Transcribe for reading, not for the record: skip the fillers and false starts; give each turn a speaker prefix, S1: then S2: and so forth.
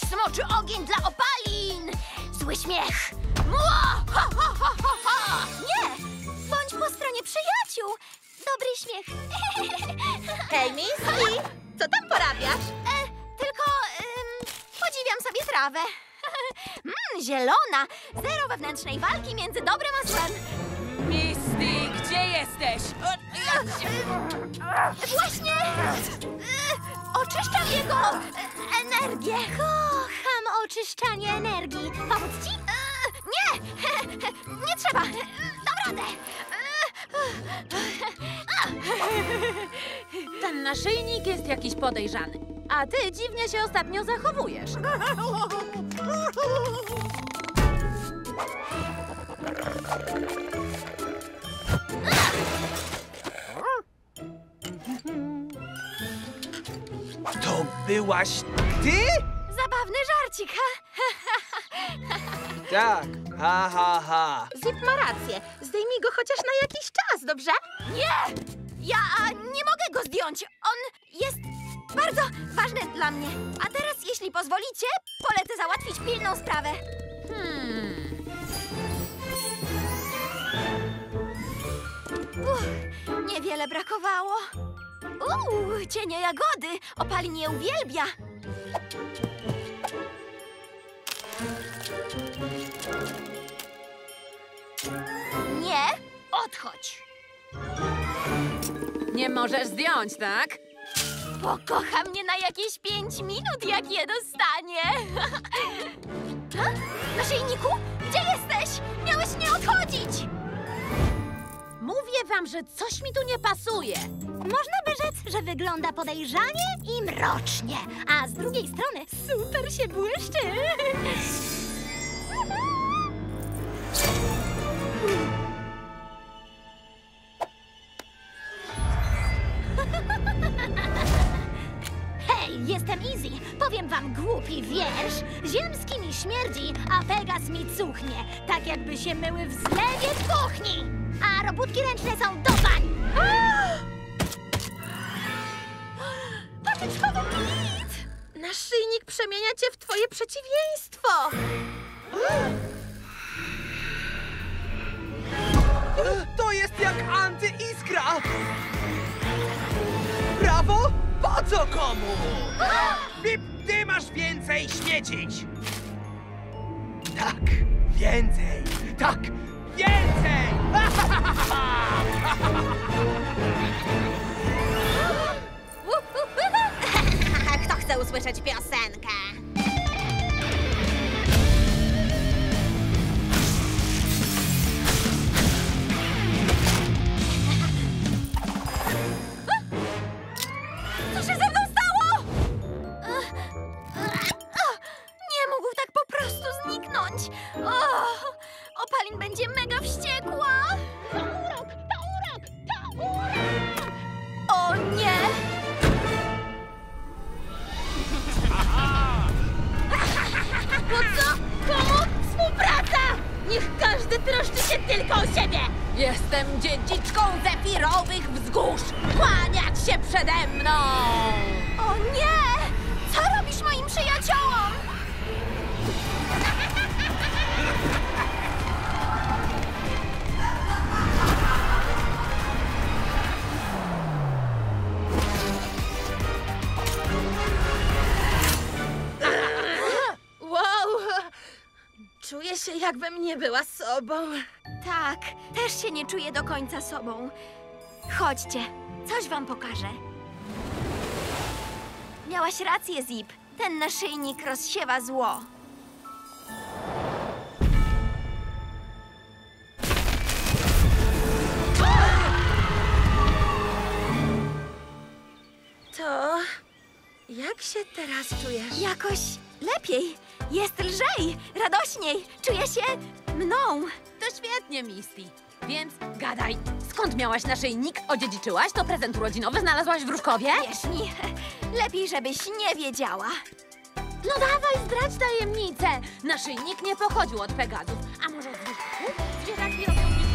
S1: smoczy ogień dla opalin! Zły śmiech! Mua! Ha, ha, ha, ha, ha! Nie! Bądź po stronie przyjaciół! Dobry śmiech!
S2: Hej, Misty! Co tam porabiasz?
S1: Tylko podziwiam sobie trawę. Zielona! Zero wewnętrznej walki między dobrem a złem.
S3: Misty, gdzie jesteś?
S1: Właśnie oczyszczam jego energię. Kocham oczyszczanie energii. Pomóc ci? Nie! Nie trzeba. Dam radę.
S3: Ten naszyjnik jest jakiś podejrzany. A ty dziwnie się ostatnio zachowujesz.
S4: To byłaś ty?
S1: Zabawny żarcik, ha?
S4: Tak, ha, ha, ha.
S2: Zip ma rację. Zdejmij go chociaż na jakiś czas, dobrze?
S1: Nie! Ja nie mogę go zdjąć. On jest bardzo ważny dla mnie. A teraz, jeśli pozwolicie, polecę załatwić pilną sprawę. Niewiele brakowało. Cienie jagody. Opalin je uwielbia. Nie, odchodź.
S3: Nie możesz zdjąć, tak?
S1: Pokocha mnie na jakieś 5 minut, jak je dostanie. Ha? Naszyjniku, gdzie jesteś? Miałeś nie odchodzić.
S3: Mówię wam, że coś mi tu nie pasuje.
S1: Można by rzec, że wygląda podejrzanie i mrocznie, a z drugiej strony super się błyszczy. Hej, jestem Easy. Powiem wam głupi wiersz. Ziemski mi śmierdzi, a Pegas mi cuchnie. Tak jakby się myły w zlewie w kuchni. A robótki ręczne są do bań. Patyczkowy pit!
S2: Naszyjnik przemienia cię w twoje przeciwieństwo.
S4: To jest jak antyiskra! Brawo? Po co komu? Bip, ty masz więcej świecić! Tak, więcej! Tak, więcej!
S2: Kto chce usłyszeć piosenkę?
S1: Co się ze mną stało? Nie mógł tak po prostu zniknąć. Opalin będzie mega wściekła. To urok, to urok, to urok! O nie! Po co? Komu? Współpraca! Niech każdy troszczy się tylko o siebie!
S3: Jestem dziedziczką zefirowych wzgórz. Kłaniać się przede mną!
S1: O nie! Co robisz moim przyjaciołom?
S2: Wow! Czuję się, jakbym nie była sobą.
S1: Tak, też się nie czuję do końca sobą. Chodźcie, coś wam pokażę. Miałaś rację, Zip. Ten naszyjnik rozsiewa zło.
S2: To... jak się teraz czujesz?
S1: Jakoś lepiej. Jest lżej, radośniej. Czuję się mną.
S3: To świetnie, Misty. Więc gadaj, skąd miałaś naszyjnik? Odziedziczyłaś? To prezent urodzinowy znalazłaś w Różkowie?
S1: Wierz mi, lepiej żebyś nie wiedziała.
S3: No dawaj, zdradź tajemnicę. Naszyjnik nie pochodził od Pegazów. A może z Różków? Zwierzaki robią